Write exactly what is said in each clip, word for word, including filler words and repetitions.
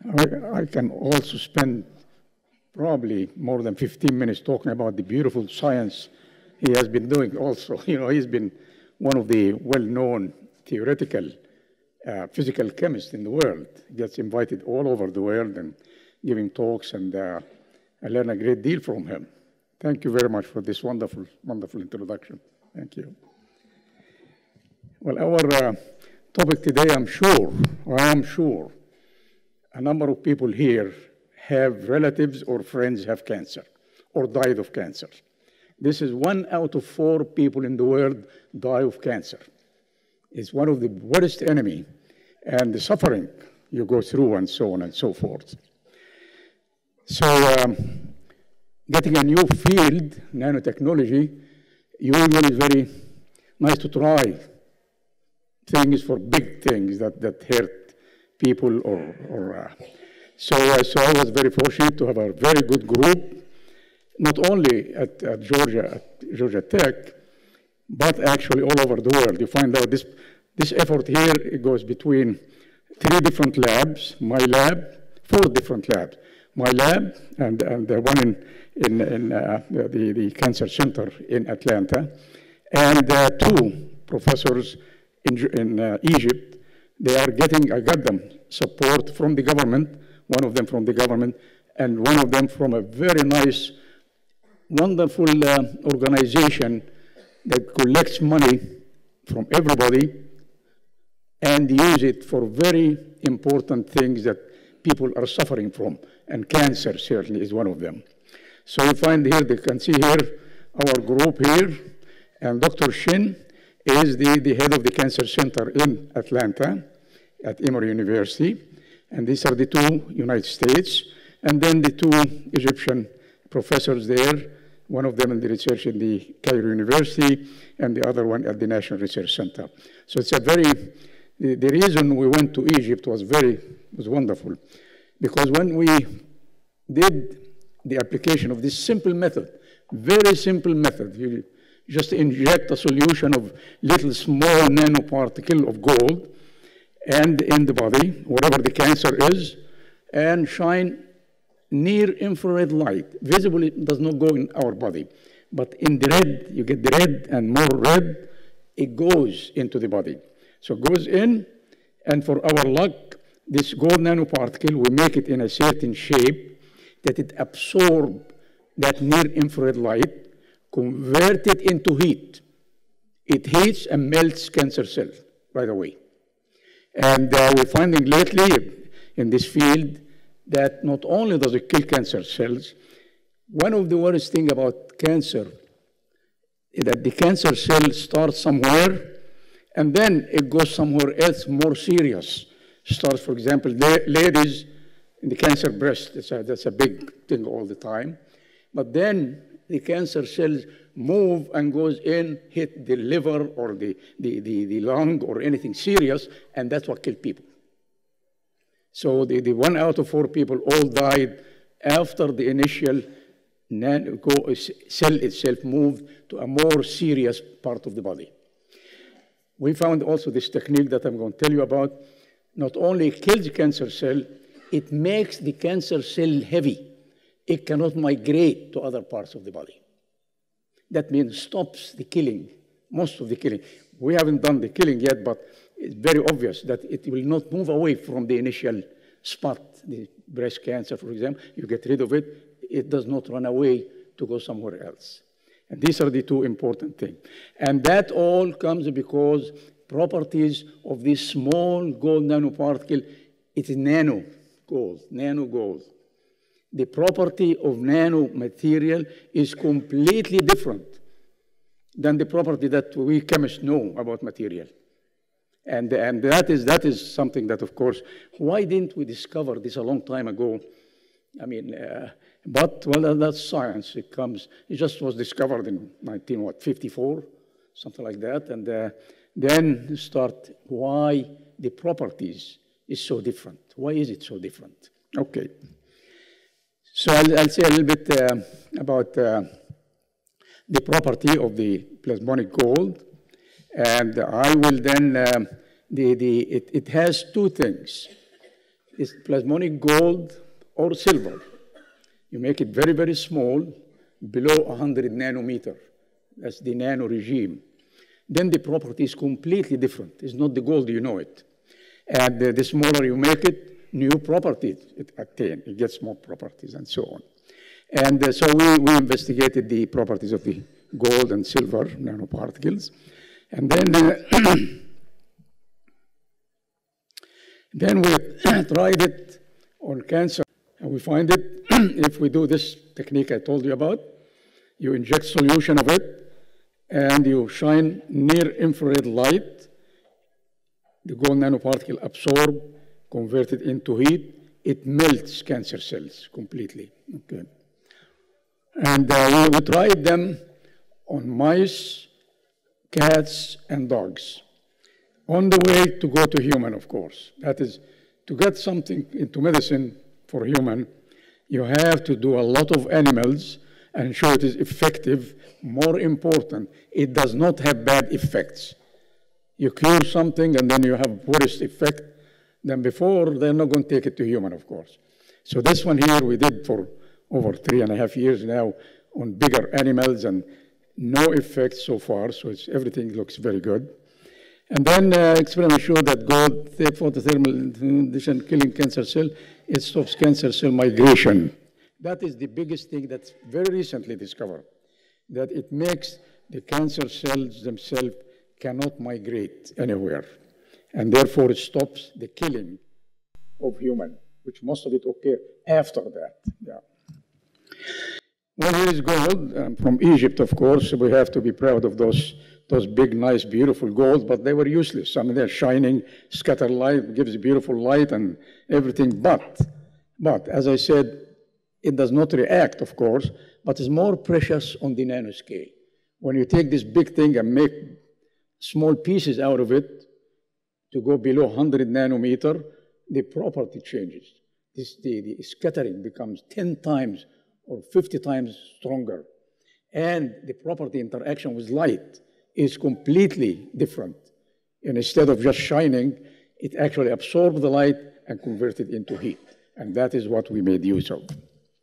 I, I can also spend probably more than fifteen minutes talking about the beautiful science he has been doing also. You know, he's been one of the well-known theoretical uh, physical chemists in the world. He gets invited all over the world and giving talks, and uh, I learn a great deal from him. Thank you very much for this wonderful, wonderful introduction. Thank you. Well, our uh, topic today, I'm sure, or I am sure, a number of people here have relatives or friends have cancer or died of cancer. This is one out of four people in the world die of cancer. It's one of the worst enemy, and the suffering you go through and so on and so forth. So um, getting a new field, nanotechnology, usually is very nice to try things for big things that, that hurt people or, or uh, so, uh, so I was very fortunate to have a very good group, not only at, at Georgia, at Georgia Tech, but actually all over the world. You find out this, this effort here, it goes between three different labs, my lab, four different labs. My lab and, and the one in, in, in uh, the, the Cancer Center in Atlanta, and uh, two professors in, in uh, Egypt. They are getting, I got them support from the government, one of them from the government, and one of them from a very nice, wonderful uh, organization that collects money from everybody and use it for very important things that people are suffering from, and cancer certainly is one of them. So you find here, you can see here, our group here, and Doctor Shin is the, the head of the Cancer Center in Atlanta at Emory University, and these are the two United States, and then the two Egyptian professors there, one of them in the research in the Cairo University, and the other one at the National Research Center. So it's a very, the, the reason we went to Egypt was very, was wonderful, because when we did the application of this simple method, very simple method, you just inject a solution of little small nanoparticle of gold and in the body, wherever the cancer is, and shine near infrared light. Visible, it does not go in our body, but in the red, you get the red and more red, it goes into the body. So it goes in, and for our luck, this gold nanoparticle, we make it in a certain shape that it absorbs that near infrared light, convert it into heat. It heats and melts cancer cells right away. And uh, we're finding lately in this field that not only does it kill cancer cells, one of the worst things about cancer is that the cancer cell starts somewhere and then it goes somewhere else more serious. Starts, for example, ladies in the cancer breast, that's a, that's a big thing all the time. But then the cancer cells move and goes in, hit the liver or the, the, the, the lung or anything serious, and that's what killed people. So the, the one out of four people all died after the initial cell itself moved to a more serious part of the body. We found also this technique that I'm going to tell you about. Not only kills the cancer cell, it makes the cancer cell heavy. It cannot migrate to other parts of the body. That means stops the killing, most of the killing. We haven't done the killing yet, but it's very obvious that it will not move away from the initial spot. The breast cancer, for example, you get rid of it, it does not run away to go somewhere else. And these are the two important things. And that all comes because properties of this small gold nanoparticle, it is nano gold, nano gold. The property of nanomaterial is completely different than the property that we chemists know about material. And, and that, is, that is something that, of course, why didn't we discover this a long time ago? I mean, uh, but, well, that's science. It comes, it just was discovered in nineteen fifty-four, something like that. And uh, then start why the properties is so different. Why is it so different? Okay. So I'll, I'll say a little bit uh, about uh, the property of the plasmonic gold. And I will then, um, the, the, it, it has two things. is plasmonic gold or silver. You make it very, very small, below one hundred nanometer. That's the nano regime. Then the property is completely different. It's not the gold, you know it. And the, the smaller you make it, new properties it attains. It gets more properties and so on. And uh, so we, we investigated the properties of the gold and silver nanoparticles. And then, uh, then we tried it on cancer. And we find it, if we do this technique I told you about, you inject solution of it, and you shine near-infrared light. The gold nanoparticle absorb, convert it into heat. It melts cancer cells completely. Okay. And uh, we, we tried them on mice, cats, and dogs. On the way to go to human, of course. That is, to get something into medicine for human, you have to do a lot of animals and show it is effective. More important, it does not have bad effects. You cure something and then you have worse effect than before, they're not going to take it to human, of course. So this one here we did for over three and a half years now on bigger animals and no effect so far, so it's, everything looks very good. And then uh, experiments show that gold, photothermal condition killing cancer cell, it stops cancer cell migration. That is the biggest thing that's very recently discovered, that it makes the cancer cells themselves cannot migrate anywhere. And therefore it stops the killing of human, which most of it occur after that. Yeah. Well, here is gold um, from Egypt, of course. We have to be proud of those, those big, nice, beautiful gold, but they were useless. I mean, they're shining, scatter light, gives beautiful light and everything. But, but as I said, it does not react, of course, but is more precious on the nanoscale. When you take this big thing and make small pieces out of it to go below one hundred nanometer, the property changes. This, the, the scattering becomes ten times or fifty times stronger. And the property interaction with light is completely different. And instead of just shining, it actually absorbs the light and converts it into heat. And that is what we made use of.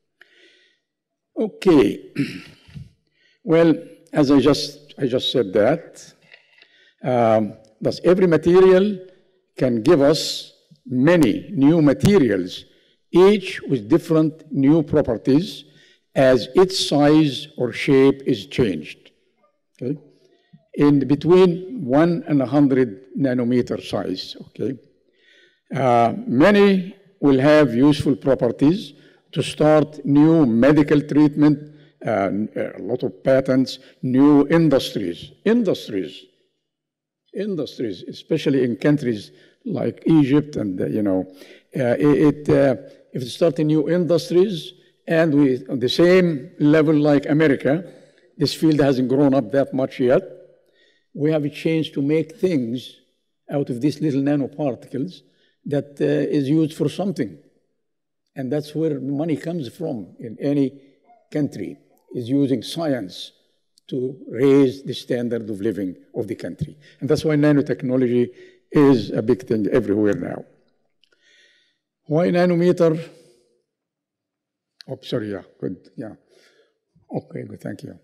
Okay. Well, as I just, I just said that, um, thus every material can give us many new materials, each with different new properties as its size or shape is changed. Okay? In between one and a hundred nanometer size. Okay? Uh, many will have useful properties to start new medical treatment, uh, a lot of patents, new industries, industries, industries, especially in countries like Egypt and, uh, you know, uh, it, uh, if you start new industries and we, on the same level like America, this field hasn't grown up that much yet, we have a chance to make things out of these little nanoparticles that uh, is used for something. And that's where money comes from in any country, is using science to raise the standard of living of the country. And that's why nanotechnology is a big thing everywhere now. Why nanometer? Oh, sorry, yeah, good, yeah. Okay, good, thank you.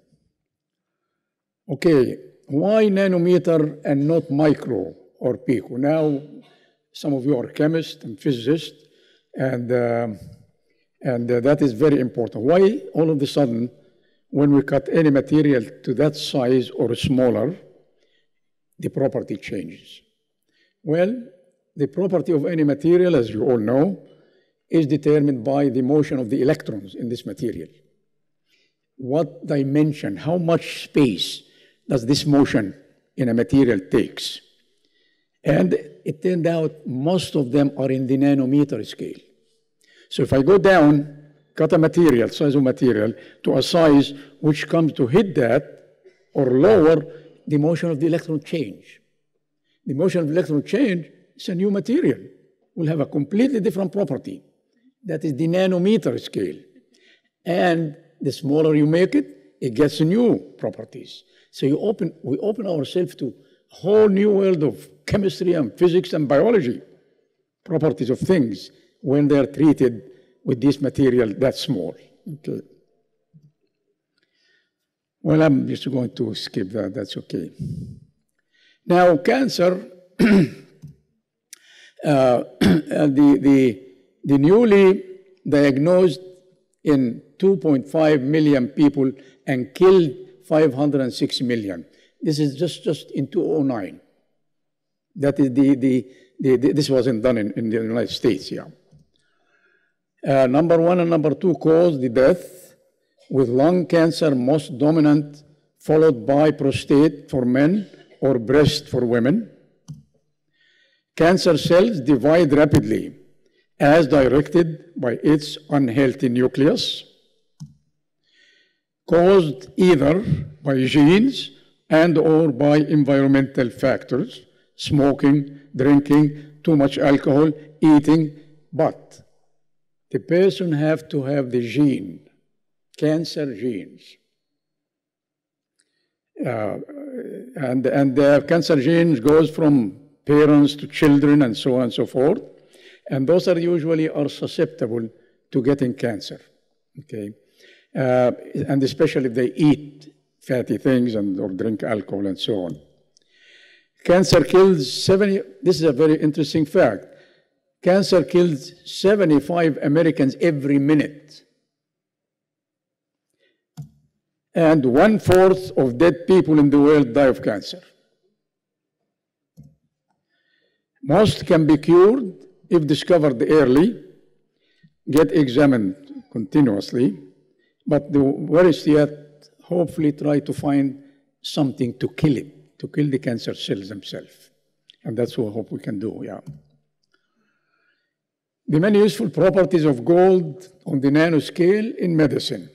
Okay, why nanometer and not micro or pico? Now, some of you are chemists and physicists, and, uh, and uh, that is very important. Why all of a sudden, when we cut any material to that size or smaller, the property changes? Well, the property of any material, as you all know, is determined by the motion of the electrons in this material. What dimension, how much space does this motion in a material takes? And it turned out most of them are in the nanometer scale. So if I go down, cut a material, size of material, to a size which comes to hit that or lower, the motion of the electron change. The motion of the electron change is a new material. Will have a completely different property. That is the nanometer scale. And the smaller you make it, it gets new properties. So you open, we open ourselves to a whole new world of chemistry and physics and biology, properties of things, when they're treated with this material that small. Okay. Well, I'm just going to skip that, that's okay. Now, cancer, uh, the, the, the newly diagnosed in two point five million people and killed five hundred six million. This is just, just in two thousand nine. That is the, the, the, the this wasn't done in, in the United States, yeah. Uh, number one and number two cause the death, with lung cancer most dominant, followed by prostate for men or breast for women. Cancer cells divide rapidly as directed by its unhealthy nucleus, caused either by genes and or by environmental factors, smoking, drinking, too much alcohol, eating, but the person have to have the gene, cancer genes. Uh, and and the cancer genes goes from parents to children and so on and so forth. And those are usually are susceptible to getting cancer, okay? Uh, and especially if they eat fatty things and or drink alcohol and so on. Cancer kills seventy, this is a very interesting fact. Cancer kills seventy-five Americans every minute. And one-fourth of dead people in the world die of cancer. Most can be cured if discovered early, get examined continuously, but the worst yet, hopefully try to find something to kill it, to kill the cancer cells themselves. And that's what I hope we can do, yeah. The many useful properties of gold on the nanoscale in medicine.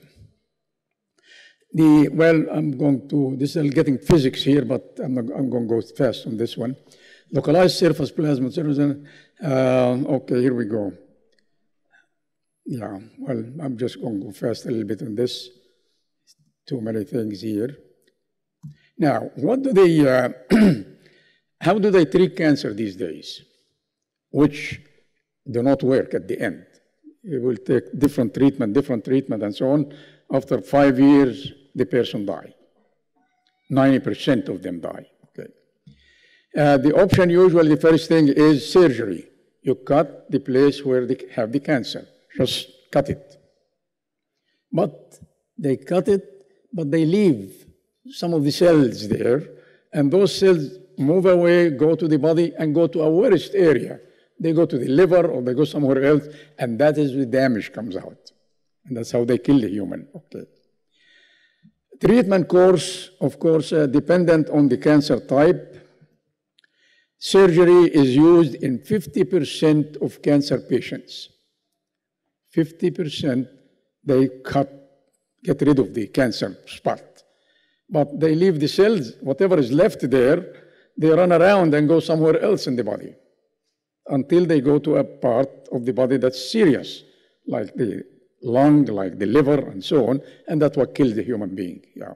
The, well, I'm going to, this is getting physics here, but I'm, not, I'm going to go fast on this one. Localized surface plasma, uh, okay, here we go. Yeah, well, I'm just going to go fast a little bit on this. Too many things here. Now, what do they, uh, how do they treat cancer these days? Which do not work at the end. It will take different treatment, different treatment, and so on. After five years, the person dies. ninety percent of them die. Okay. Uh, the option usually, the first thing is surgery. You cut the place where they have the cancer. Just cut it. But they cut it, but they leave some of the cells there, and those cells move away, go to the body, and go to a worst area. They go to the liver, or they go somewhere else, and that is where damage comes out. And that's how they kill the human. Okay. Treatment course, of course, uh, dependent on the cancer type. Surgery is used in fifty percent of cancer patients. fifty percent, they cut, get rid of the cancer spot. But they leave the cells, whatever is left there, they run around and go somewhere else in the body until they go to a part of the body that's serious, like the lung, like the liver, and so on, and that's what kills the human being. Yeah.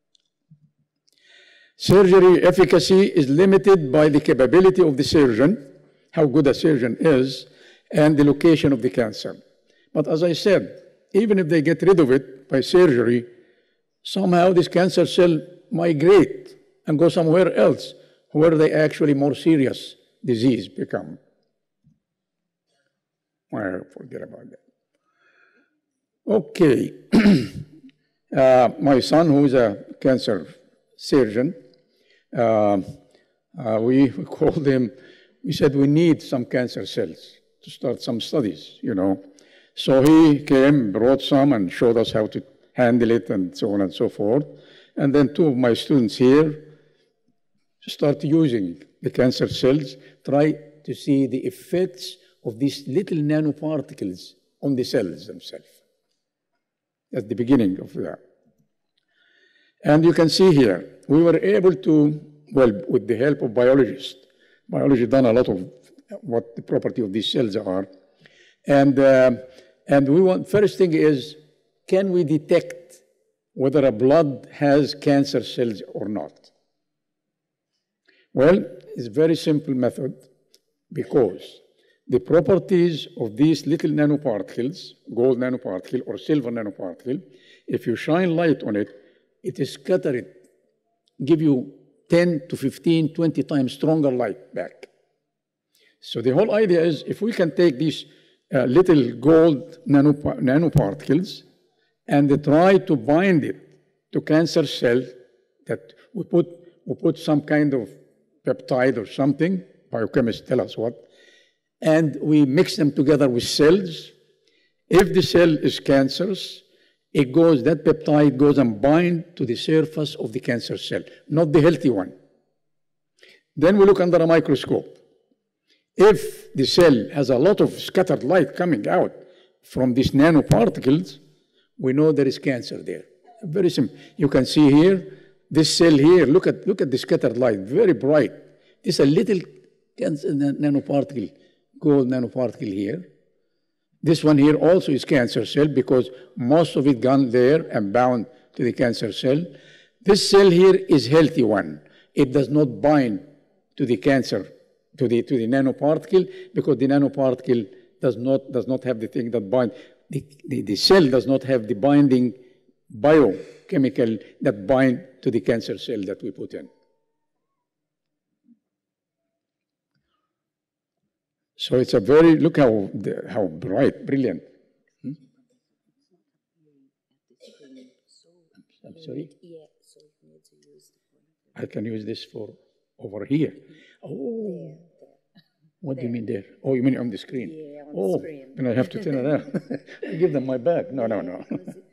Surgery efficacy is limited by the capability of the surgeon, how good a surgeon is, and the location of the cancer. But as I said, even if they get rid of it by surgery, somehow this cancer cell migrate and go somewhere else where they actually more serious disease become. Well, forget about that. Okay. uh, my son, who is a cancer surgeon, uh, uh, we called him, we said we need some cancer cells to start some studies, you know. So he came, brought some, and showed us how to handle it, and so on and so forth. And then two of my students here start using the cancer cells, try to see the effects of these little nanoparticles on the cells themselves. That's the beginning of that. And you can see here, we were able to, well, with the help of biologists, biology done a lot of what the property of these cells are. And, uh, and we want, first thing is, can we detect whether a blood has cancer cells or not? Well, it's a very simple method, because the properties of these little nanoparticles, gold nanoparticle or silver nanoparticle, if you shine light on it, it is scattered, give you ten to fifteen, twenty times stronger light back. So the whole idea is if we can take these uh, little gold nanop nanoparticles and try to bind it to cancer cell, that we put, we put some kind of peptide or something, biochemists tell us what, and we mix them together with cells. If the cell is cancerous, it goes, that peptide goes and bind to the surface of the cancer cell, not the healthy one. Then we look under a microscope. If the cell has a lot of scattered light coming out from these nanoparticles, we know there is cancer there. Very simple. You can see here, this cell here, look at, look at the scattered light, very bright. This is a little cancer nanoparticle, gold nanoparticle here. This one here also is cancer cell because most of it gone there and bound to the cancer cell. This cell here is healthy one. It does not bind to the cancer, to the, to the nanoparticle, because the nanoparticle does not, does not have the thing that binds. The, the, the cell does not have the binding biochemical that bind to the cancer cell that we put in. So it's a very, look how, how bright, brilliant. Hmm? I'm sorry? I can use this for over here. Oh, what do you mean there? Oh, you mean on the screen? Yeah, on oh, the screen. Then I have to turn it out. I give them my bag. No, no, no.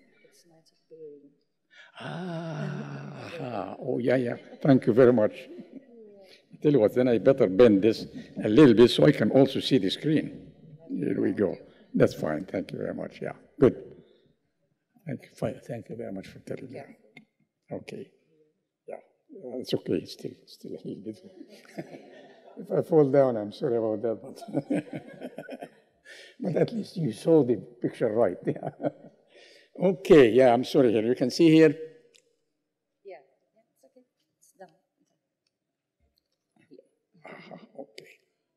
Ah, oh, yeah, yeah. Thank you very much. I tell you what, then I better bend this a little bit so I can also see the screen. Here we go. That's fine. Thank you very much. Yeah, good. Thank you. Fine. Thank you very much for telling me. Okay. Yeah, it's okay. Still, still a little bit. If I fall down, I'm sorry about that. But, but at least you saw the picture right. Yeah. Okay. Yeah, I'm sorry here. You can see here. Yeah, yeah, it's okay. It's done. Uh-huh. Okay.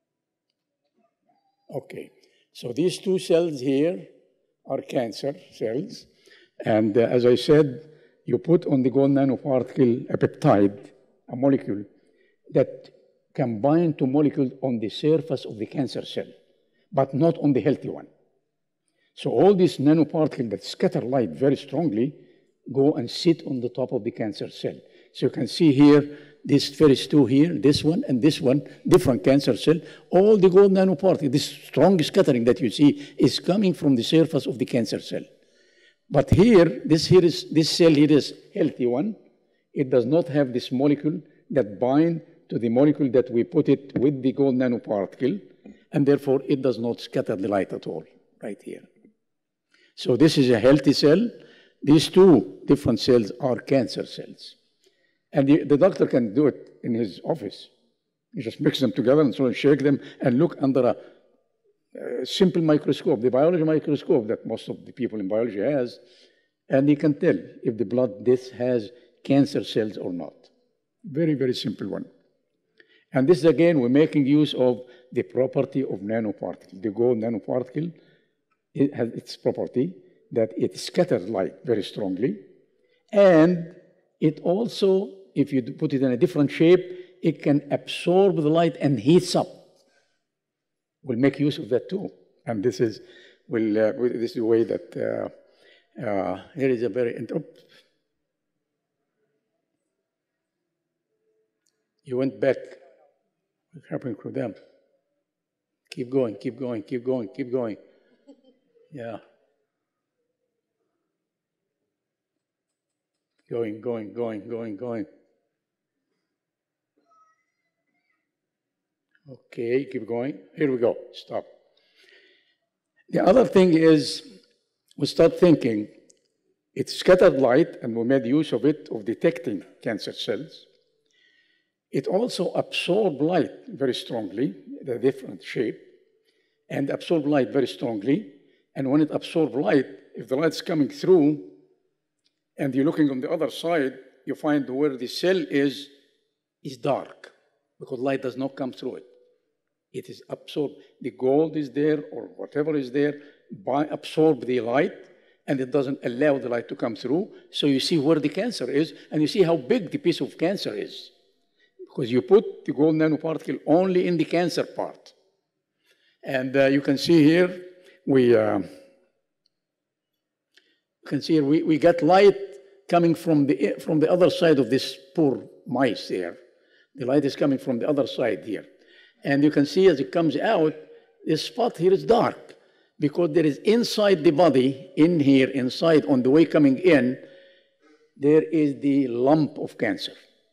Okay. So these two cells here are cancer cells. And uh, as I said, you put on the gold nanoparticle a peptide, a molecule, that can bind to molecules on the surface of the cancer cell, but not on the healthy one. So all these nanoparticles that scatter light very strongly go and sit on the top of the cancer cell. So you can see here, these first two here, this one and this one, different cancer cell, all the gold nanoparticles, this strong scattering that you see is coming from the surface of the cancer cell. But here, this here is, this cell here is healthy one. It does not have this molecule that bind to the molecule that we put it with the gold nanoparticle, and therefore it does not scatter the light at all, right here. So this is a healthy cell. These two different cells are cancer cells. And the, the doctor can do it in his office. You just mix them together and sort of shake them and look under a uh, simple microscope, the biology microscope that most of the people in biology has, and he can tell if the blood this has cancer cells or not. Very, very simple one. And this, again, we're making use of the property of nanoparticle. The gold nanoparticle, it has its property that it scatters light very strongly, and it also, if you put it in a different shape, it can absorb the light and heats up. We'll make use of that too. And this is, will, uh, this is the way that, uh, uh, here is a very, oh, you went back. What's happening to them? Keep going, keep going, keep going, keep going. Yeah. Going, going, going, going, going. Okay, keep going. Here we go. Stop. The other thing is, we start thinking, it's scattered light, and we made use of it of detecting cancer cells. It also absorbs light very strongly, the different shape, and absorbs light very strongly. And when it absorbs light, if the light's coming through, and you're looking on the other side, you find where the cell is, is dark, because light does not come through it. It is absorbed. The gold is there or whatever is there, by absorb the light, and it doesn't allow the light to come through. So you see where the cancer is, and you see how big the piece of cancer is. Because you put the gold nanoparticle only in the cancer part. And uh, you can see here, we, uh, you can see here, we, we got light coming from the, from the other side of this poor mice here. The light is coming from the other side here. And you can see as it comes out, this spot here is dark because there is inside the body, in here, inside, on the way coming in, there is the lump of cancer.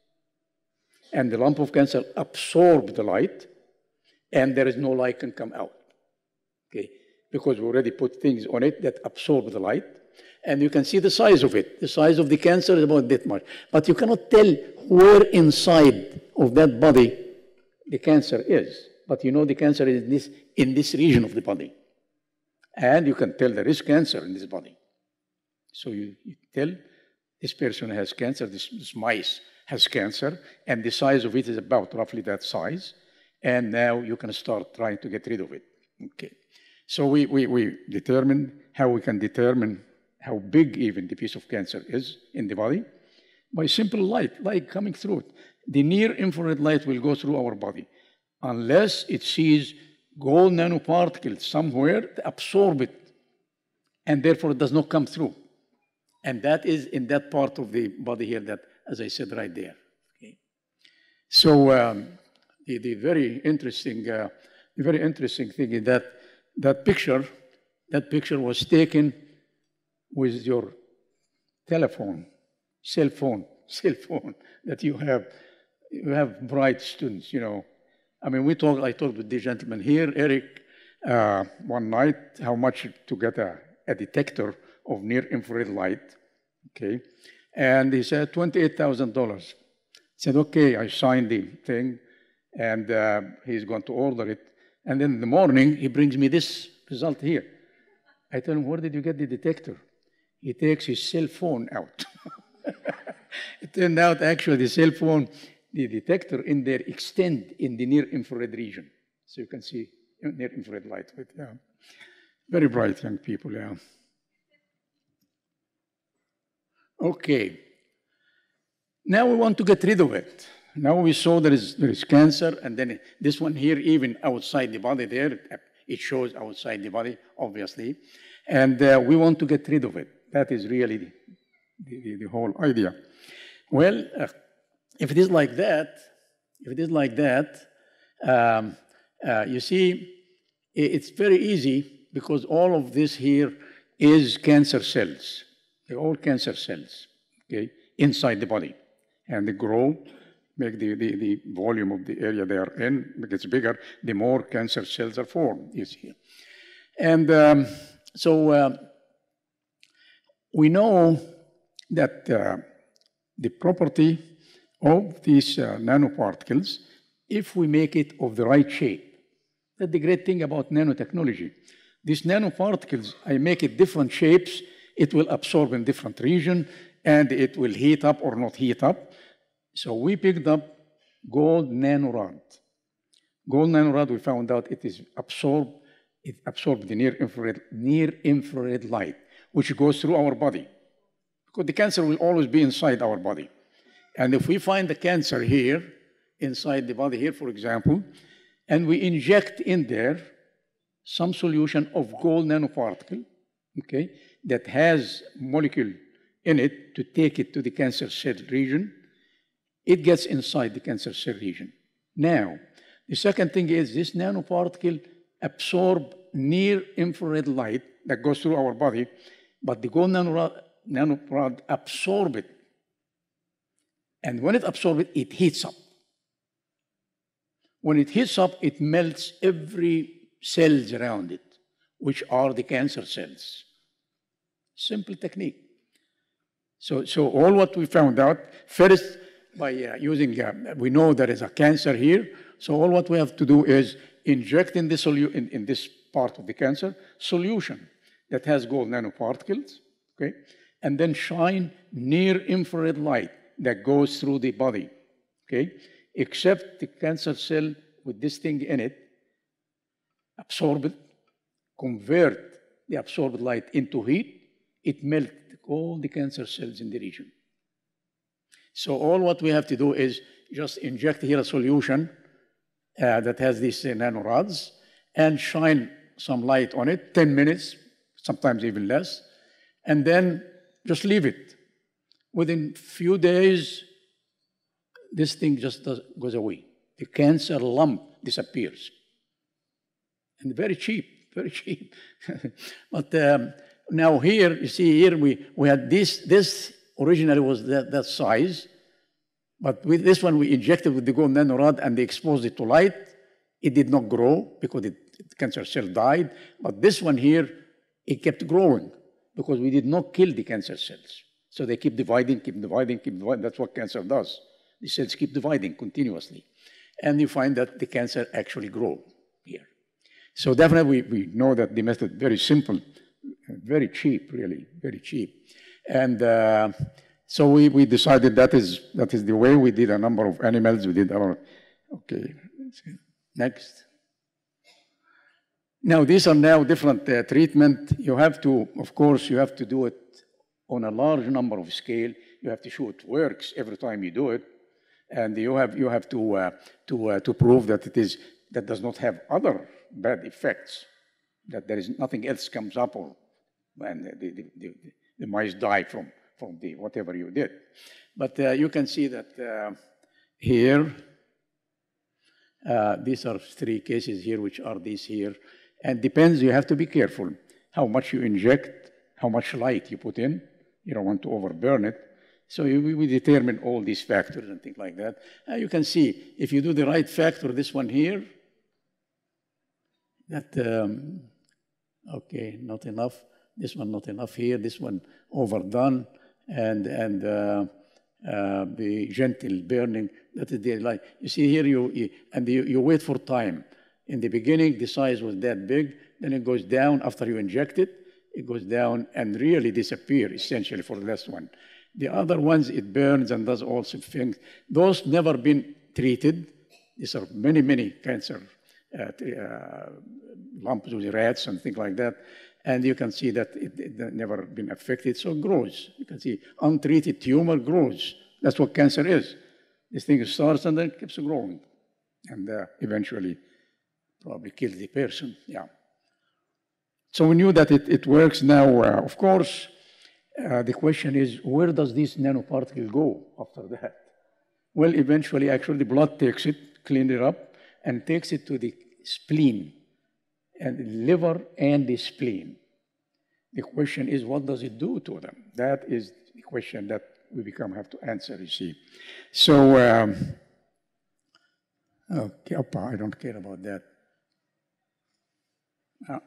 And the lump of cancer absorbs the light, and there is no light can come out. Okay, because we already put things on it that absorb the light. And you can see the size of it. The size of the cancer is about that much. But you cannot tell where inside of that body the cancer is. But you know the cancer is in this, in this region of the body. And you can tell there is cancer in this body. So you, you tell this person has cancer, this, this mice has cancer, and the size of it is about roughly that size. And now you can start trying to get rid of it. Okay. So we, we, we determined how we can determine how big even the piece of cancer is in the body by simple light, light coming through it. The near-infrared light will go through our body unless it sees gold nanoparticles somewhere to absorb it, and therefore it does not come through. And that is in that part of the body here that, as I said, right there. Okay. So um, the, the very interesting, uh, the very interesting thing is that that picture, that picture was taken with your telephone, cell phone, cell phone that you have. You have bright students, you know. I mean, we talked, I talked with the gentleman here, Eric, uh, one night, how much to get a, a detector of near-infrared light, okay? And he said twenty-eight thousand dollars. I said, okay, I signed the thing, and uh, he's going to order it. And then in the morning, he brings me this result here. I tell him, where did you get the detector? He takes his cell phone out. It turned out, actually, the cell phone, the detector in there extend in the near-infrared region. So you can see near-infrared light. But, yeah. Very bright young people, yeah. Okay. Now we want to get rid of it. Now we saw there is, there is cancer, and then this one here, even outside the body there, it shows outside the body, obviously. And uh, we want to get rid of it. That is really the, the, the whole idea. Well, uh, if it is like that, if it is like that, um, uh, you see, it's very easy because all of this here is cancer cells. They're all cancer cells, okay, inside the body. And they grow, make the, the, the volume of the area they are in gets bigger, the more cancer cells are formed, you see. And um, so uh, we know that uh, the property of these uh, nanoparticles, if we make it of the right shape. That's the great thing about nanotechnology. These nanoparticles, I make it different shapes, it will absorb in different region, and it will heat up or not heat up. So we picked up gold nanorod. Gold nanorod, we found out it is absorbed, it absorbs the near-infrared near-infrared light, which goes through our body. Because the cancer will always be inside our body. And if we find the cancer here, inside the body here, for example, and we inject in there some solution of gold nanoparticle, okay, that has molecule in it to take it to the cancer cell region, it gets inside the cancer cell region. Now, the second thing is this nanoparticle absorb near-infrared light that goes through our body, but the gold nanorod, nanorod absorb it. And when it absorbs it, it heats up. When it heats up, it melts every cells around it, which are the cancer cells. Simple technique. So, so all what we found out, first, by uh, using, uh, we know there is a cancer here, so all what we have to do is inject in this, in, in this part of the cancer solution that has gold nanoparticles, okay, and then shine near-infrared light that goes through the body, okay, except the cancer cell with this thing in it, absorb it, convert the absorbed light into heat, it melts all the cancer cells in the region. So all what we have to do is just inject here a solution uh, that has these uh, nanorods and shine some light on it, ten minutes, sometimes even less, and then just leave it. Within few days, this thing just does, goes away. The cancer lump disappears. And very cheap, very cheap. But um, now here, you see here, we, we had this, this originally was that, that size, but with this one we injected with the gold nanorod and they exposed it to light. It did not grow because the cancer cell died, but this one here, it kept growing because we did not kill the cancer cells. So they keep dividing, keep dividing, keep dividing. That's what cancer does. The cells keep dividing continuously. And you find that the cancer actually grows here. So definitely we, we know that the method very simple, very cheap, really, very cheap. And uh, so we, we decided that is, that is the way. We did a number of animals. We did our, okay, next. Now, these are now different uh, treatment. You have to, of course, you have to do it on a large number of scale. You have to show it works every time you do it. And you have, you have to, uh, to, uh, to prove that it is, that does not have other bad effects, that there is nothing else comes up or and the, the, the, the mice die from, from the whatever you did. But uh, you can see that uh, here, uh, these are three cases here, which are these here. And depends, you have to be careful how much you inject, how much light you put in. You don't want to overburn it. So you, we determine all these factors and things like that. Uh, you can see, if you do the right factor, this one here, that, um, okay, not enough. This one not enough here, this one overdone, and, and uh, uh, the gentle burning, that is the light. You see here, you, you and you, you wait for time. In the beginning, the size was that big, then it goes down after you inject it, it goes down and really disappear, essentially, for the last one. The other ones, it burns and does all sorts of things. Those never been treated. These are many, many cancer uh, uh, lumps with rats and things like that. And you can see that it, it never been affected, so it grows. You can see untreated tumor grows. That's what cancer is. This thing starts and then keeps growing. And uh, eventually probably kills the person, yeah. So we knew that it, it works now. Uh, of course, uh, the question is, where does this nanoparticle go after that? Well, eventually, actually, the blood takes it, cleans it up, and takes it to the spleen, and the liver and the spleen. The question is, what does it do to them? That is the question that we become have to answer, you see. So, um, okay, opa, I don't care about that. Uh,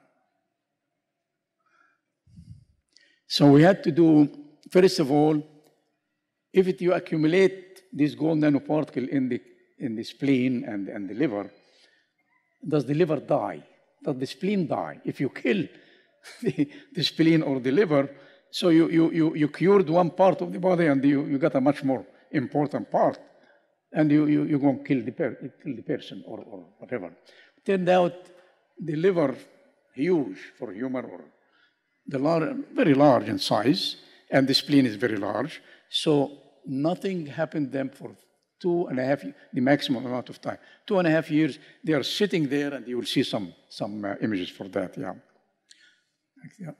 so we had to do, first of all, if it, you accumulate this gold nanoparticle in the, in the spleen and, and the liver, does the liver die? Does the spleen die? If you kill the, the spleen or the liver, so you, you, you, you cured one part of the body and you, you got a much more important part, and you, you, you're going to kill the, per, kill the person or, or whatever. Turned out the liver, huge for human, or the large, very large in size, and the spleen is very large, so nothing happened to them for two and a half, the maximum amount of time. Two and a half years, they are sitting there, and you will see some, some uh, images for that, yeah. yeah.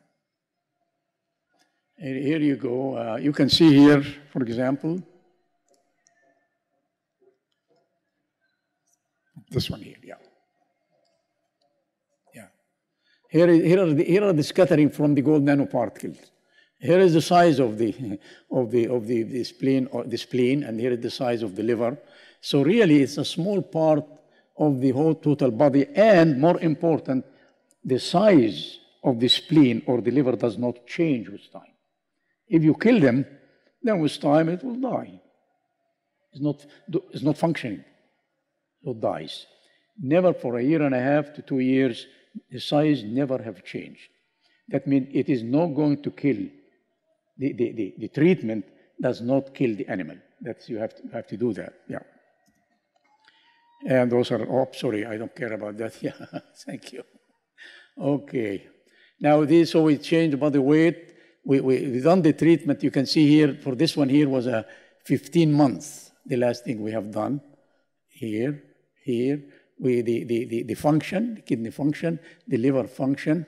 Here you go. Uh, you can see here, for example, this one here, yeah. Yeah. Here, here, are, the, here are the scattering from the gold nanoparticles. Here is the size of the of the of the, the spleen or the spleen, and here is the size of the liver. So really, it's a small part of the whole total body, and more important, the size of the spleen or the liver does not change with time. If you kill them, then with time it will die. It's not it's not functioning. So it dies. Never for a year and a half to two years, the size never have changed. That means it is not going to kill. The, the, the, the treatment does not kill the animal. That's, you have to, have to do that, yeah. And those are, oh, sorry, I don't care about that, yeah, thank you. Okay. Now this, so we changed body weight. We, we, we done the treatment. You can see here, for this one here was a fifteen months, the last thing we have done. Here, here, we, the, the, the, the function, the kidney function, the liver function.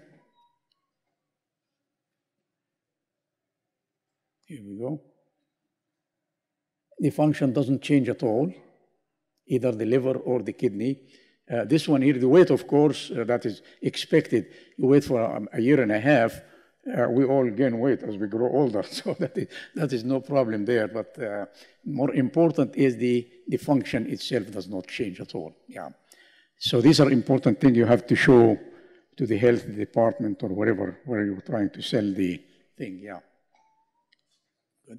Here we go. The function doesn't change at all, either the liver or the kidney. Uh, this one here, the weight, of course, uh, that is expected. You wait for a, a year and a half, uh, we all gain weight as we grow older, so that is, that is no problem there. But uh, more important is the, the function itself does not change at all. Yeah. So these are important things you have to show to the health department or wherever where you're trying to sell the thing. Yeah. Good.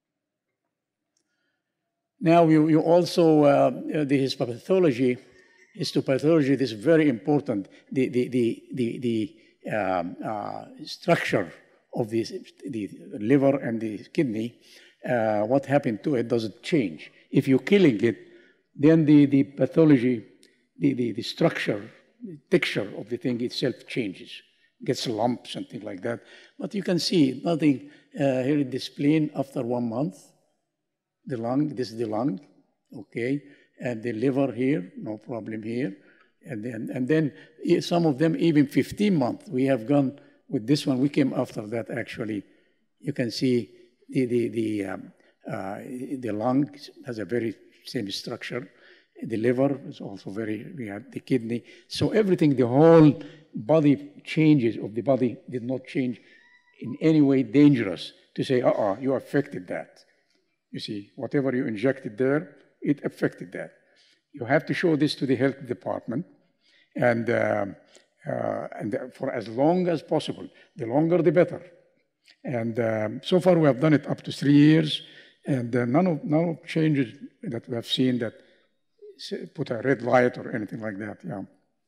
Now you, you also, uh, the histopathology, histopathology is very important. The, the, the, the, the um, uh, structure of the, the liver and the kidney, uh, what happened to it doesn't change. If you're killing it, then the, the pathology, the, the, the structure, the texture of the thing itself changes, gets lumps and things like that. But you can see nothing uh, here in the spleen after one month. The lung, this is the lung, okay? And the liver here, no problem here. And then, and then some of them even fifteen months. We have gone with this one. We came after that, actually. You can see the, the, the, um, uh, the lung has a very same structure. The liver is also very, we had the kidney. So everything, the whole body changes of the body did not change in any way dangerous to say, uh-uh, you affected that. You see, whatever you injected there, it affected that. You have to show this to the health department, and, uh, uh, and for as long as possible. The longer, the better. And um, so far, we have done it up to three years, and uh, none of none of changes that we have seen that put a red light or anything like that. Yeah.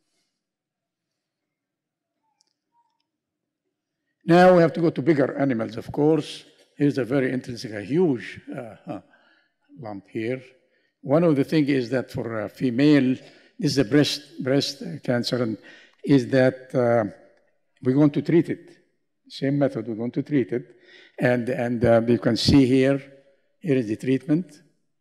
Now we have to go to bigger animals, of course. Here's a very interesting, a huge uh, huh, lump here. One of the things is that for a female, this is a breast, breast cancer, and is that uh, we're going to treat it. Same method, we're going to treat it. And, and uh, you can see here, here is the treatment.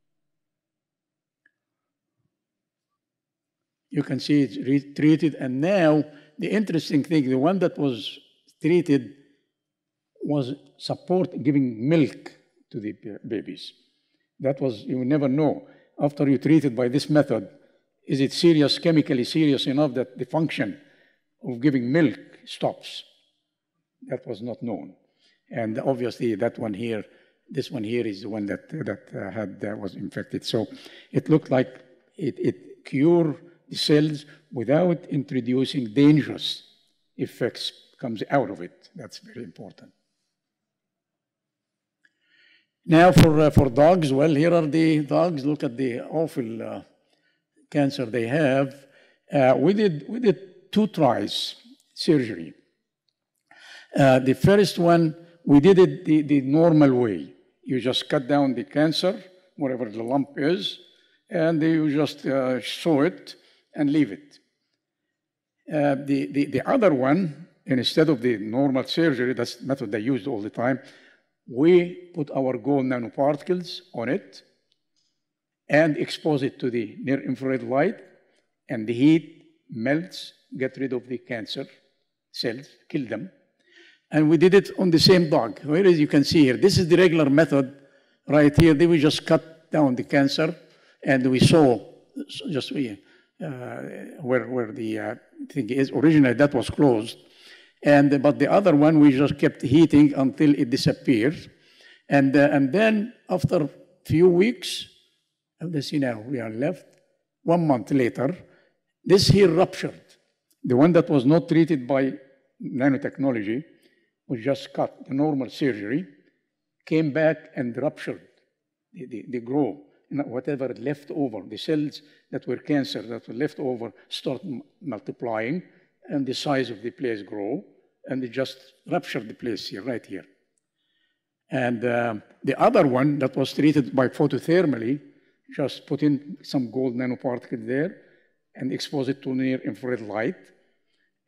You can see it's retreated, and now the interesting thing, the one that was treated was support giving milk to the babies. That was, you will never know. After you treat it by this method, is it serious, chemically serious enough that the function of giving milk stops? That was not known. And obviously that one here, this one here is the one that, that uh, had, uh, was infected. So it looked like it, it cured the cells without introducing dangerous effects comes out of it. That's very important. Now for, uh, for dogs, well, here are the dogs. Look at the awful uh, cancer they have. Uh, we, did, we did two tries, surgery. Uh, the first one, we did it the, the normal way. You just cut down the cancer, wherever the lump is, and you just uh, sew it and leave it. Uh, the, the, the other one, and instead of the normal surgery, that's the method they used all the time, we put our gold nanoparticles on it and expose it to the near-infrared light, and the heat melts, get rid of the cancer cells, kill them. And we did it on the same dog. Where is, you can see here, this is the regular method right here. Then we just cut down the cancer, and we saw just we, uh, where, where the uh, thing is. Originally, that was closed. And, but the other one, we just kept heating until it disappears. And, uh, and then after a few weeks, let's see now, we are left, one month later, this here ruptured. The one that was not treated by nanotechnology was just cut, the normal surgery, came back and ruptured the, the, the growth. Whatever left over, the cells that were cancer that were left over start multiplying, and the size of the place grow, and it just ruptured the place here, right here. And uh, the other one that was treated by photothermally, just put in some gold nanoparticle there and expose it to near infrared light.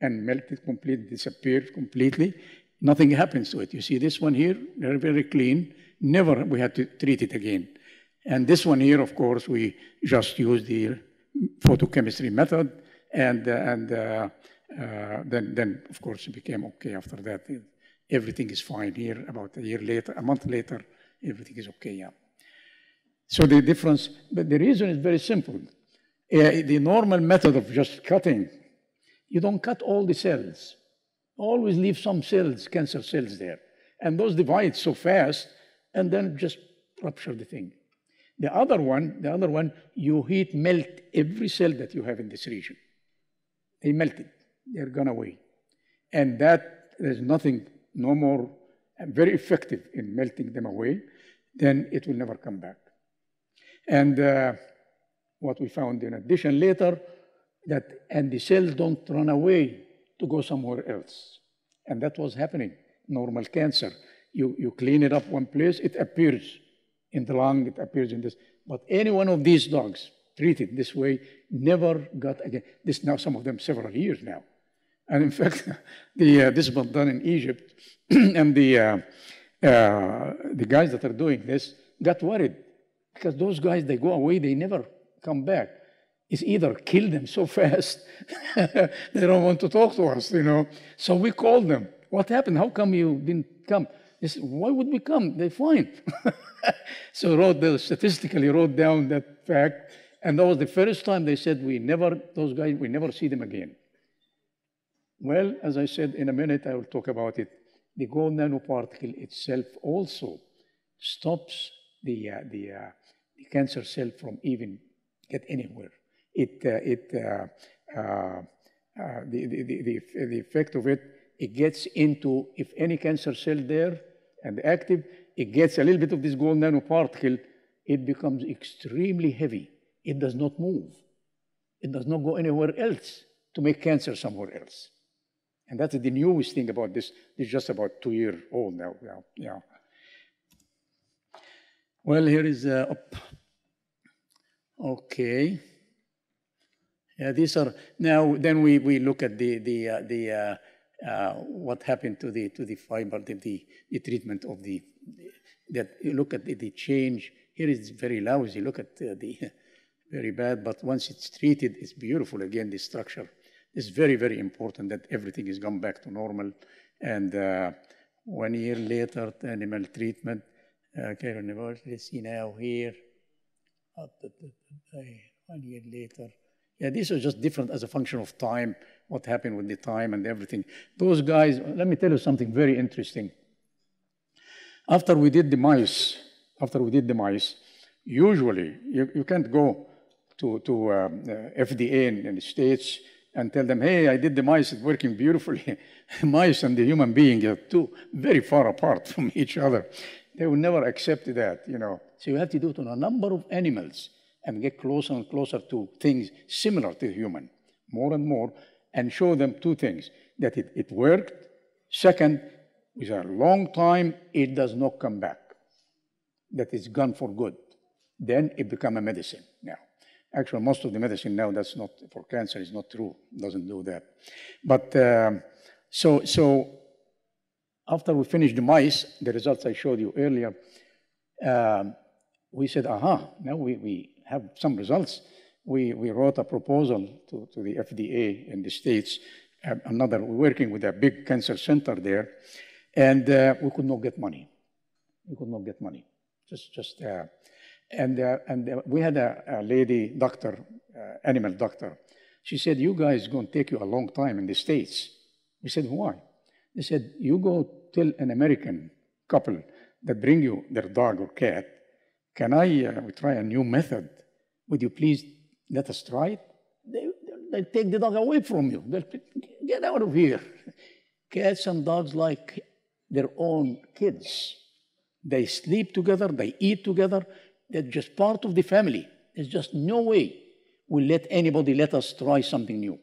and melted completely, disappeared completely. Nothing happens to it. You see this one here, very, very clean. Never we had to treat it again. And this one here, of course, we just used the photochemistry method, and, uh, and uh, uh, then, then, of course, it became okay after that. Everything is fine here. About a year later, a month later, everything is okay, yeah. So the difference, but the reason is very simple. Uh, the normal method of just cutting, you don't cut all the cells. Always leave some cells, cancer cells there. And those divide so fast, and then just rupture the thing. The other one, the other one, you heat melt every cell that you have in this region. They melted, they're gone away. And that, there's nothing, no more, very effective in melting them away, then it will never come back. And uh, what we found in addition later, that, and the cells don't run away to go somewhere else. And that was happening, normal cancer. You, you clean it up one place, it appears in the lung, it appears in this. But any one of these dogs treated this way never got again. This now, some of them several years now. And in fact, the, uh, this was done in Egypt, and the, uh, uh, the guys that are doing this got worried, because those guys, they go away, they never come back. It's either kill them so fast, they don't want to talk to us, you know. So we called them. What happened? How come you didn't come? They said, why would we come? They're fine. So wrote the, statistically wrote down that fact. And that was the first time they said, we never, those guys, we never see them again. Well, as I said, in a minute, I will talk about it. The gold nanoparticle itself also stops the, uh, the, uh, the cancer cell from even get anywhere. It, uh, it, uh, uh, uh, the, the, the, the effect of it, it gets into, if any cancer cell there and active, it gets a little bit of this gold nanoparticle, it becomes extremely heavy. It does not move. It does not go anywhere else to make cancer somewhere else. And that's the newest thing about this. This is just about two years old now. Yeah. yeah. Well, here is uh, up. Okay. Yeah, these are now. Then we we look at the the uh, the uh, uh, what happened to the to the fiber, the the, the treatment of the, the that you look at the, the change. Here is very lousy. Look at uh, the very bad. But once it's treated, it's beautiful again. The structure is very very important that everything is gone back to normal. And uh, one year later, the animal treatment. Okay, let's see now here. One year later. Yeah, these are just different as a function of time, what happened with the time and everything. Those guys, let me tell you something very interesting. After we did the mice, after we did the mice, usually you, you can't go to, to um, uh, F D A in, in the States and tell them, hey, I did the mice, it's working beautifully. Mice and the human being are two very far apart from each other. They will never accept that, you know. So you have to do it on a number of animals and get closer and closer to things similar to human, more and more, and show them two things, that it, it worked. Second, with a long time, it does not come back, that it's gone for good. Then it becomes a medicine now. Actually, most of the medicine now, that's not, for cancer, is not true, doesn't do that. But, um, so, so after we finished the mice, the results I showed you earlier, um, we said, aha, now we, we have some results. We, we wrote a proposal to, to the F D A in the States, uh, another, we're working with a big cancer center there, and uh, we could not get money. We could not get money. Just, just, uh, and uh, and uh, we had a, a lady doctor, uh, animal doctor. She said, you guys going to take you a long time in the States. We said, why? They said, you go tell an American couple that bring you their dog or cat, can I uh, we try a new method? Would you please let us try it? They, they take the dog away from you. They'll get out of here. Cats and dogs like their own kids. They sleep together, they eat together. They're just part of the family. There's just no way we'll let anybody let us try something new.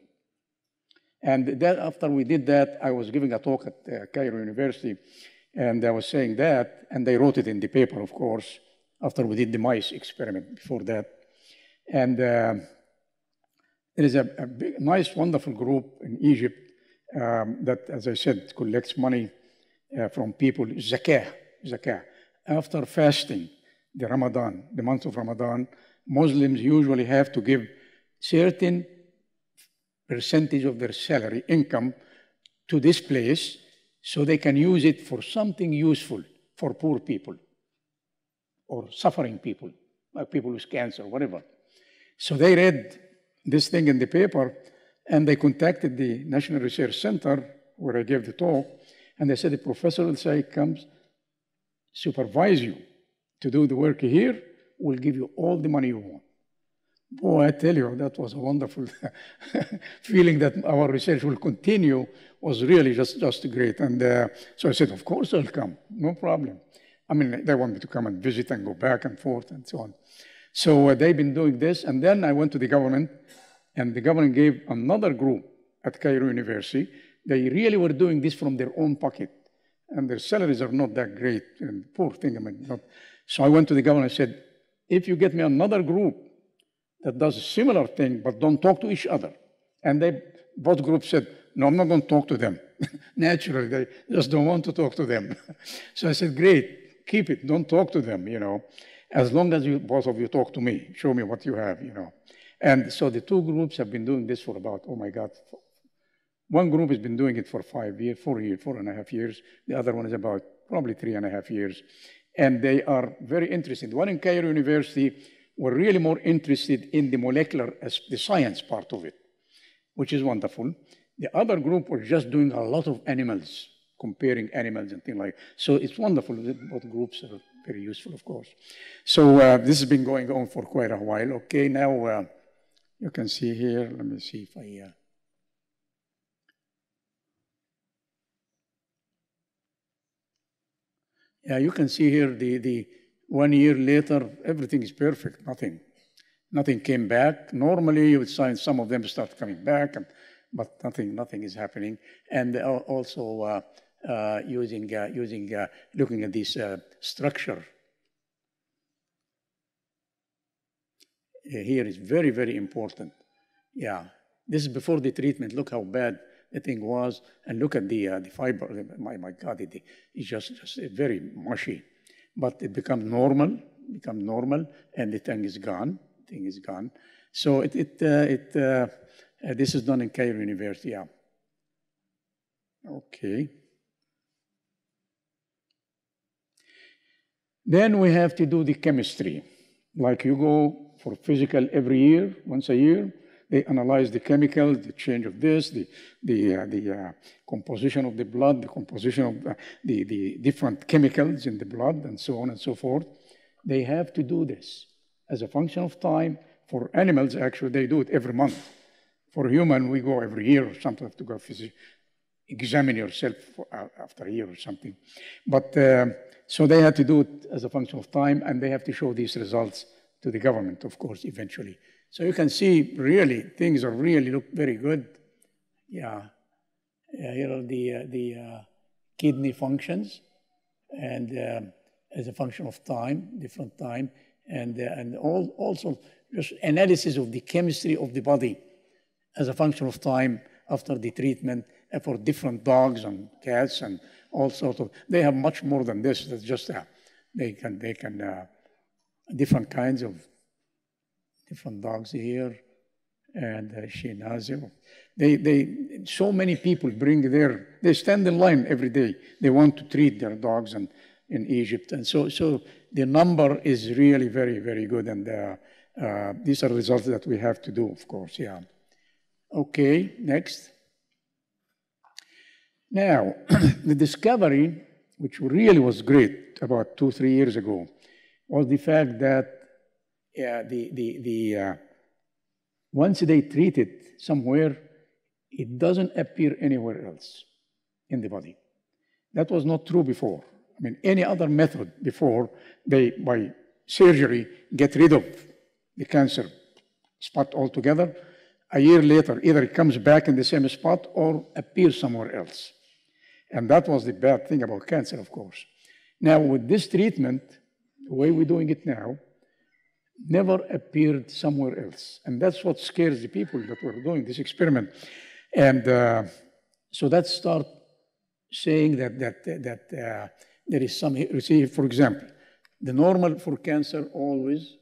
And that, after we did that, I was giving a talk at uh, Cairo University, and I was saying that, and they wrote it in the paper, of course, after we did the mice experiment before that. And uh, there is a, a big, nice, wonderful group in Egypt, um, that, as I said, collects money uh, from people, zakah, zakah. After fasting, the Ramadan, the month of Ramadan, Muslims usually have to give certain percentage of their salary, income, to this place so they can use it for something useful for poor people or suffering people, like people with cancer, whatever. So they read this thing in the paper and they contacted the National Research Center where I gave the talk, and they said the professor will say, comes supervise you to do the work here, we'll give you all the money you want. Boy, I tell you, that was a wonderful feeling that our research will continue was really just, just great. And uh, so I said, of course I'll come, no problem. I mean, they want me to come and visit and go back and forth and so on. So uh, they've been doing this, and then I went to the government, and the government gave another group at Cairo University. They really were doing this from their own pocket, and their salaries are not that great, and poor thing, I mean, not. So I went to the government and said, if you get me another group that does a similar thing, but don't talk to each other. And they, both groups said, no, I'm not going to talk to them. Naturally, they just don't want to talk to them. So I said, great, keep it, don't talk to them, you know, as long as you, both of you talk to me, show me what you have, you know. And so the two groups have been doing this for about, oh my God, one group has been doing it for five years, four years, four and a half years. The other one is about probably three and a half years. And they are very interested. The one in Cairo University were really more interested in the molecular, the science part of it, which is wonderful. The other group were just doing a lot of animals, comparing animals and things like that. So it's wonderful that both groups are very useful, of course. So uh, this has been going on for quite a while. Okay, now uh, you can see here, let me see if I... Uh, yeah, you can see here the, the one year later, everything is perfect, nothing. Nothing came back. Normally, you would find some of them start coming back, and, but nothing, nothing is happening. And uh, also uh, uh, using, uh, using uh, looking at this uh, structure. Here is very, very important. Yeah, this is before the treatment. Look how bad the thing was, and look at the uh, the fiber. My my God, it, it's just just very mushy. But it becomes normal, become normal, and the thing is gone. The thing is gone. So it it uh, it uh, uh, this is done in Cairo University. Yeah. Okay. Then we have to do the chemistry. Like you go for physical every year, once a year. They analyze the chemicals, the change of this, the the uh, the uh, composition of the blood, the composition of uh, the the different chemicals in the blood, and so on and so forth. They have to do this as a function of time. For animals, actually, they do it every month. For human, we go every year or something to go physically examine yourself for, uh, after a year or something. But uh, so they had to do it as a function of time, and they have to show these results to the government, of course, eventually. So you can see, really, things are really look very good. Yeah, yeah here are the, uh, the uh, kidney functions, and uh, as a function of time, different time, and, uh, and all, also just analysis of the chemistry of the body as a function of time after the treatment uh, for different dogs and cats and all sorts of, they have much more than this. That's just, uh, they can, they can, uh, different kinds of different dogs here, and uh, Shinazi. They, they, so many people bring their, they stand in line every day. They want to treat their dogs and, in Egypt. And so, so the number is really very, very good. And uh, uh, these are results that we have to do, of course, yeah. Okay, next. Now, the discovery, which really was great about two, three years ago, was the fact that Yeah, the, the, the, uh, once they treat it somewhere, it doesn't appear anywhere else in the body. That was not true before. I mean, any other method before, they, by surgery, get rid of the cancer spot altogether. A year later, either it comes back in the same spot or appears somewhere else. And that was the bad thing about cancer, of course. Now, with this treatment, the way we're doing it now, never appeared somewhere else. And that's what scares the people that were doing this experiment. And uh, So that start saying that, that, that uh, there is some, you see, for example, the normal for cancer always,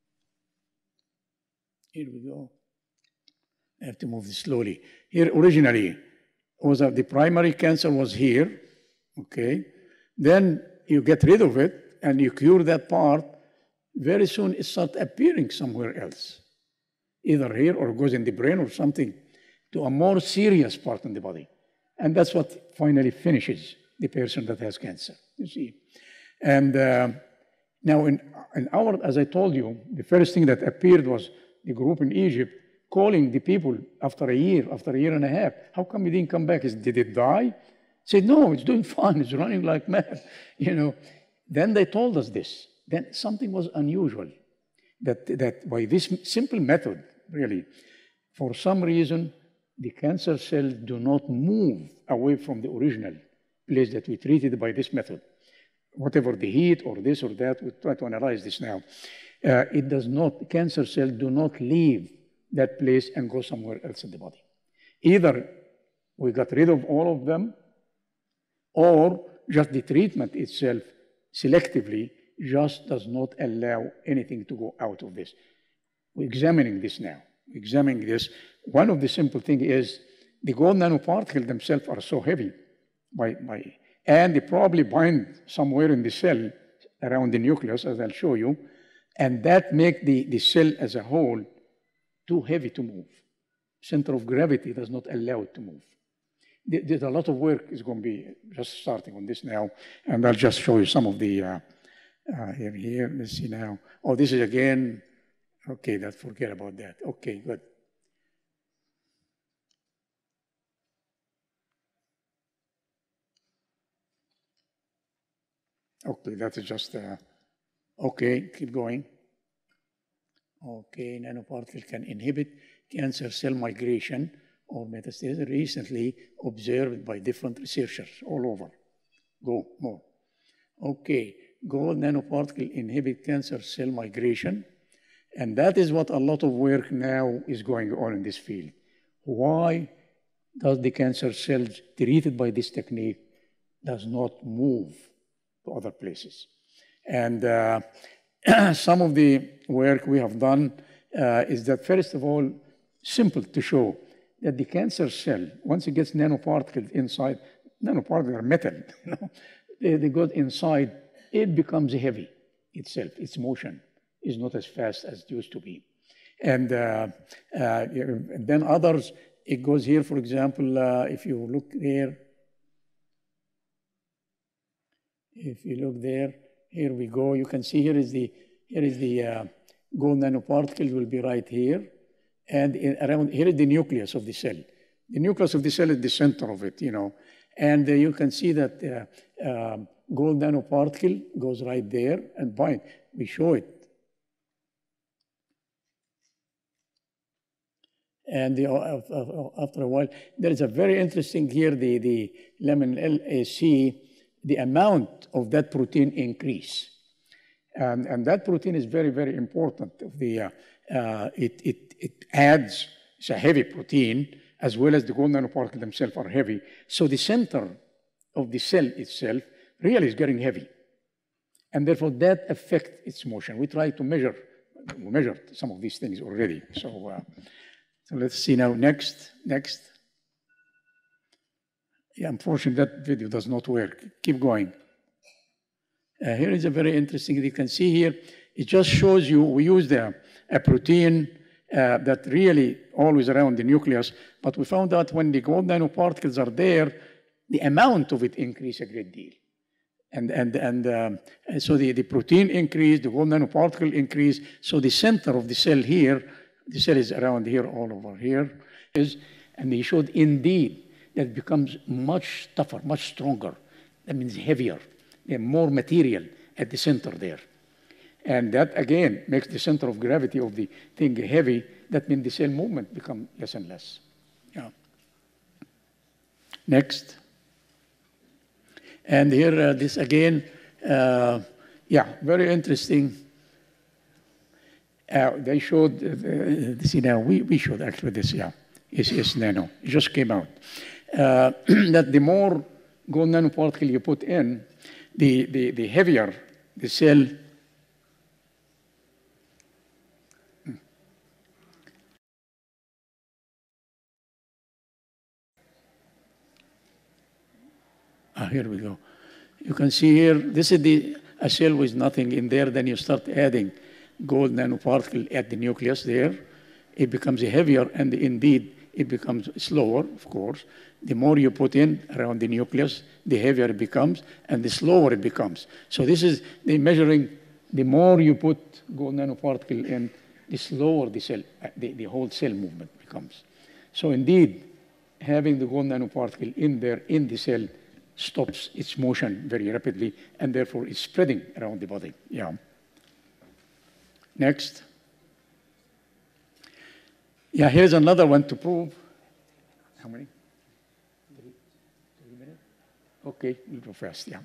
here we go. I have to move this slowly. Here originally was uh, the primary cancer was here, okay? Then you get rid of it and you cure that part, very soon it starts appearing somewhere else, either here or goes in the brain or something, to a more serious part in the body. And that's what finally finishes the person that has cancer, you see. And uh, now in, in our, as I told you, the first thing that appeared was the group in Egypt calling the people after a year, after a year and a half. How come it didn't come back? Is, did it die? Said, no, it's doing fine. It's running like mad. You know. Then they told us this. Then something was unusual. That, that by this simple method, really, for some reason, the cancer cells do not move away from the original place that we treated by this method. Whatever the heat or this or that, we try to analyze this now. Uh, it does not, cancer cells do not leave that place and go somewhere else in the body. Either we got rid of all of them, or just the treatment itself selectively just does not allow anything to go out of this. We're examining this now. We're examining this. One of the simple things is the gold nanoparticles themselves are so heavy, by, by, and they probably bind somewhere in the cell around the nucleus, as I'll show you, and that makes the, the cell as a whole too heavy to move. Center of gravity does not allow it to move. There's a lot of work is going to be just starting on this now, and I'll just show you some of the, uh, uh, here, here, let's see now. Oh, this is again, okay, that, forget about that. Okay, good. Okay, that is just, uh, okay, keep going. Okay, nanoparticle can inhibit cancer cell migration or metastasis recently observed by different researchers all over. Go, more. Okay, gold nanoparticle inhibit cancer cell migration, and that is what a lot of work now is going on in this field. Why does the cancer cells treated by this technique does not move to other places? And uh, some of the work we have done uh, is that, first of all, simple to show that the cancer cell, once it gets nanoparticles inside, nanoparticles are metal, you know, they, they go inside, it becomes heavy itself. Its motion is not as fast as it used to be. And, uh, uh, and then others, it goes here, for example, uh, if you look there, if you look there, here we go. You can see here is the, here is the uh, gold nanoparticle will be right here. And in, around here is the nucleus of the cell. The nucleus of the cell is the center of it, you know. And uh, you can see that uh, um, gold nanoparticle goes right there and bind. We show it. And the, uh, uh, after a while, there is a very interesting here, the, the lemon L A C, the amount of that protein increase. And, and that protein is very, very important. The, uh, uh, it, it, it adds, it's a heavy protein, as well as the gold nanoparticles themselves are heavy. So the center of the cell itself really is getting heavy. And therefore that affects its motion. We try to measure, we measured some of these things already. So, uh, so let's see now, next, next. Yeah, unfortunately, that video does not work. Keep going. Uh, here is a very interesting, you can see here, it just shows you, we used a, a protein uh, that really always around the nucleus, but we found out when the gold nanoparticles are there, the amount of it increased a great deal. And, and, and, um, and so the, the protein increased, the gold nanoparticle increased, so the center of the cell here, the cell is around here, all over here, is, and they showed indeed that it becomes much tougher, much stronger. That means heavier. There's more material at the center there. And that, again, makes the center of gravity of the thing heavy. That means the cell movement becomes less and less. Yeah. Next. And here, uh, this again, uh, yeah, very interesting. Uh, they showed, uh, see now, we, we showed actually this, yeah, it's, it's nano. It just came out. uh, that the more gold nanoparticle you put in, the, the, the heavier the cell. Ah, here we go. You can see here, this is the, a cell with nothing in there. Then you start adding gold nanoparticle at the nucleus there. It becomes heavier, and indeed, it becomes slower, of course. The more you put in around the nucleus, the heavier it becomes, and the slower it becomes. So this is the measuring, the more you put gold nanoparticle in, the slower the cell, the, the whole cell movement becomes. So indeed, having the gold nanoparticle in there, in the cell, stops its motion very rapidly, and therefore it's spreading around the body. Yeah. Next. Yeah, here's another one to prove. How many? Three, three minutes? Okay, we'll go fast, yeah.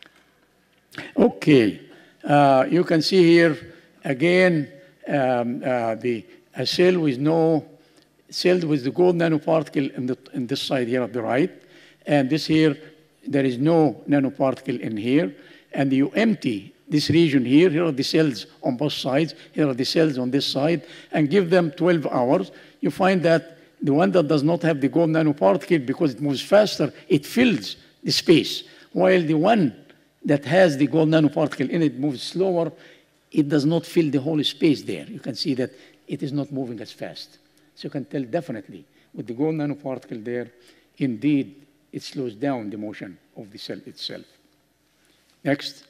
Okay, uh, you can see here, again, um, uh, the, a cell with no, cell with the gold nanoparticle in, the, in this side here at the right, and this here, there is no nanoparticle in here, and you empty this region here. Here are the cells on both sides. Here are the cells on this side, and give them twelve hours. You find that the one that does not have the gold nanoparticle, because it moves faster, it fills the space, while the one that has the gold nanoparticle in it moves slower. It does not fill the whole space there. You can see that it is not moving as fast. So you can tell definitely with the gold nanoparticle there, indeed, it slows down the motion of the cell itself. Next.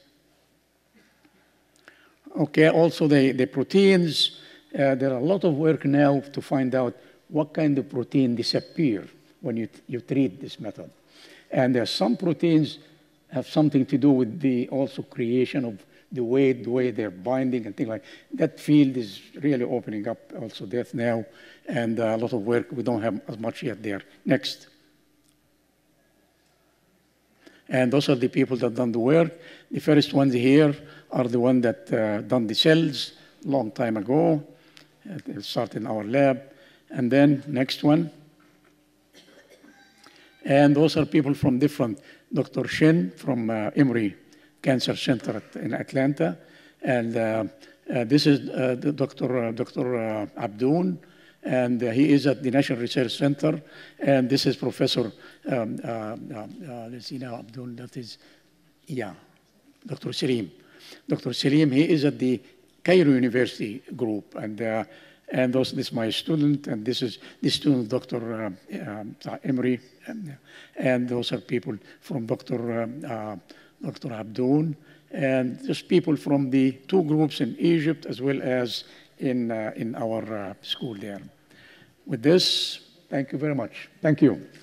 Okay, also the, the proteins. Uh, there are a lot of work now to find out what kind of protein disappear when you, you treat this method. And there are some proteins have something to do with the also creation of the weight, the way they're binding and things like that. That field is really opening up also death now, and uh, a lot of work. We don't have as much yet there. Next. And those are the people that done the work. The first ones here are the ones that uh, done the cells long time ago. It started in our lab. And then next one. And those are people from different, Doctor Shin from uh, Emory Cancer Center at, in Atlanta. And uh, uh, this is uh, the Doctor Uh, Doctor Uh, Abdoun. And uh, he is at the National Research Center. And this is Professor, um, uh, uh, uh, let's see now, Abdul, that is, yeah, Doctor Salim. Doctor Salim, he is at the Cairo University group. And, uh, and also, this is my student, and this is the student, Doctor Uh, uh, Emory. And, and those are people from Doctor Um, uh, Doctor Abdoun. And just people from the two groups in Egypt as well as in, uh, in our uh, school there. With this, thank you very much. Thank you.